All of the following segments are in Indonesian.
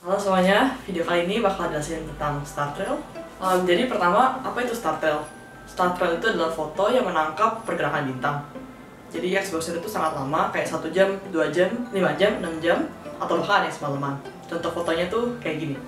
Halo semuanya, video kali ini bakal jelasin tentang StarTrail. Jadi pertama, apa itu StarTrail? StarTrail itu adalah foto yang menangkap pergerakan bintang. Jadi exposure itu sangat lama, kayak 1 jam, 2 jam, 5 jam, 6 jam, atau bahkan yang semalaman. Contoh fotonya tuh kayak gini.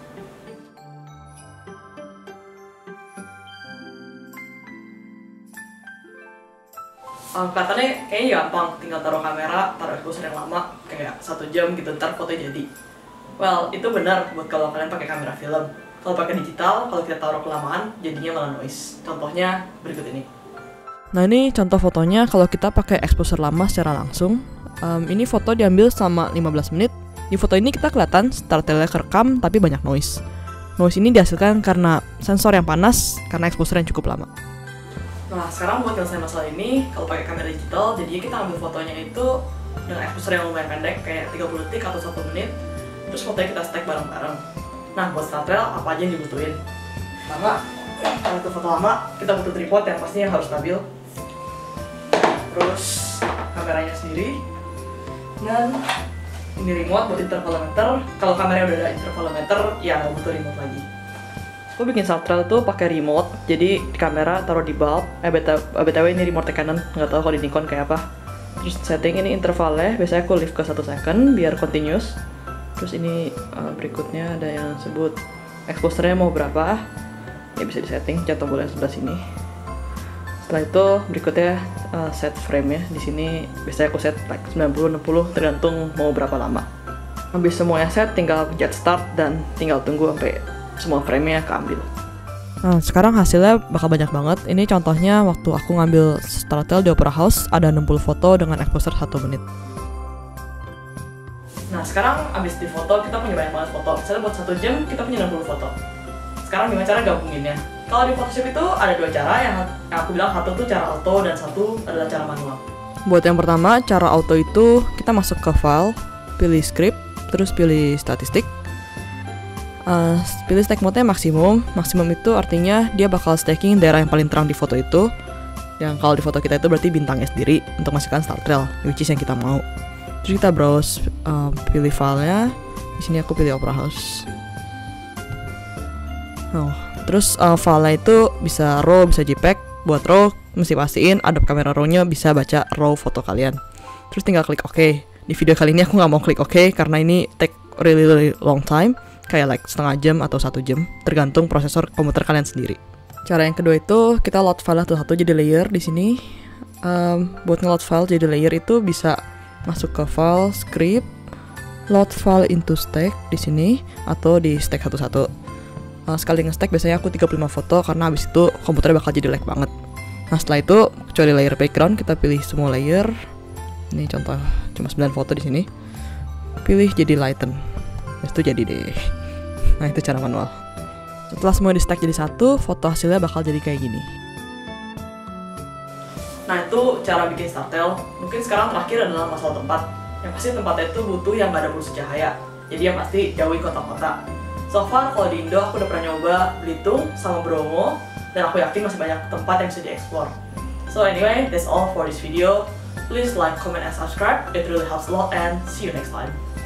Kelihatannya kayaknya gampang, tinggal taruh kamera, taruh exposure yang lama, kayak 1 jam gitu, ntar fotonya jadi. Well, itu benar buat kalau kalian pakai kamera film. Kalau pakai digital, kalau kita taruh kelamaan, jadinya malah noise. Contohnya berikut ini. Nah, ini contoh fotonya kalau kita pakai exposure lama secara langsung. Ini foto diambil selama 15 menit. Di foto ini kita kelihatan StarTrail-nya kerekam tapi banyak noise. Noise ini dihasilkan karena sensor yang panas karena exposure yang cukup lama. Nah, sekarang buat nyelesain masalah ini, kalau pakai kamera digital, jadinya kita ambil fotonya itu dengan exposure yang lumayan pendek, kayak 30 detik atau 1 menit. Terus fotonya kita stack bareng-bareng. Nah, buat StarTrail apa aja yang dibutuhin? Pertama, kalau itu foto lama, kita butuh tripod yang pastinya harus stabil. Terus kameranya sendiri, dan ini remote buat intervalometer. Kalau kameranya udah ada intervalometer, ya nggak butuh remote lagi. Aku bikin StarTrail tuh pakai remote, jadi di kamera taruh di bulb. BTW ini remote Canon, nggak tahu kalau di Nikon kayak apa. Terus setting ini intervalnya, biasanya aku lift ke 1 second biar continuous. Terus ini berikutnya ada yang sebut exposure-nya mau berapa, ya bisa disetting, contoh boleh sebelah sini. Setelah itu berikutnya set frame-nya. Di sini biasanya aku set like 90-60 tergantung mau berapa lama. Habis semuanya set, tinggal pencet start dan tinggal tunggu sampai semua frame-nya keambil. Nah, sekarang hasilnya bakal banyak banget. Ini contohnya waktu aku ngambil StarTrail di Opera House, ada 60 foto dengan exposure 1 menit. Nah, sekarang abis di foto, kita punya banyak banget foto. Misalnya buat 1 jam, kita punya 60 foto. Sekarang gimana cara gabunginnya? Kalau di Photoshop itu ada 2 cara, yang aku bilang satu tuh cara auto dan satu adalah cara manual. Buat yang pertama, cara auto itu kita masuk ke file, pilih script, terus pilih statistik. Pilih stack mode-nya maksimum. Maksimum itu artinya dia bakal stacking daerah yang paling terang di foto itu. Yang kalau di foto kita itu berarti bintangnya sendiri untuk masukkan StarTrail, which is yang kita mau. Terus kita browse, pilih filenya. Di sini aku pilih Opera House. Terus filenya itu bisa RAW, bisa JPEG. Buat RAW, mesti pastiin Adobe Camera Raw-nya bisa baca RAW foto kalian. Terus tinggal klik OK. Di video kali ini aku nggak mau klik OK karena ini take really long time, kayak like setengah jam atau 1 jam, tergantung prosesor komputer kalian sendiri. Cara yang kedua itu kita load file satu-satu jadi layer di sini. Buat nge-load file jadi layer itu bisa masuk ke file, script, load file into stack di sini atau di stack satu-satu. Sekali nge-stack biasanya aku 35 foto karena habis itu komputernya bakal jadi lag banget. Nah, setelah itu kecuali layer background, kita pilih semua layer. Ini contoh cuma 9 foto di sini. Pilih jadi lighten. Terus itu jadi deh. Nah, itu cara manual. Setelah semua di stack jadi satu, foto hasilnya bakal jadi kayak gini. Nah, itu cara bikin StarTrail. Mungkin sekarang terakhir adalah masalah tempat. Yang pasti tempatnya itu butuh yang gak ada polusi cahaya. Jadi yang pasti jauhi kota-kota. So far, kalau di Indo aku udah pernah nyoba Belitung sama Bromo, dan aku yakin masih banyak tempat yang bisa dieksplor. So anyway, that's all for this video. Please like, comment, and subscribe. It really helps a lot, and see you next time.